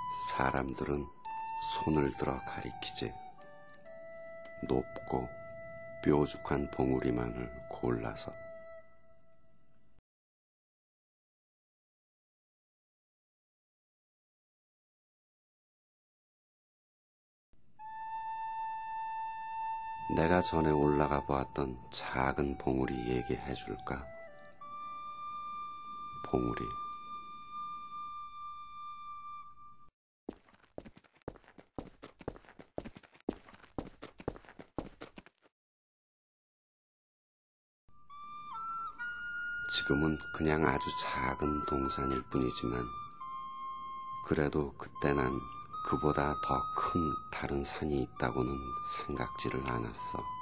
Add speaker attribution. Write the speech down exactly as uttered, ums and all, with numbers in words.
Speaker 1: 사람들은 손을 들어 가리키지. 높고 뾰족한 봉우리만을 골라서. 내가 전에 올라가 보았던 작은 봉우리 얘기해 줄까? 봉우리. 지금은 그냥 아주 작은 동산일 뿐이지만 그래도 그때 난 그보다 더 큰 다른 산이 있다고는 생각지를 않았어.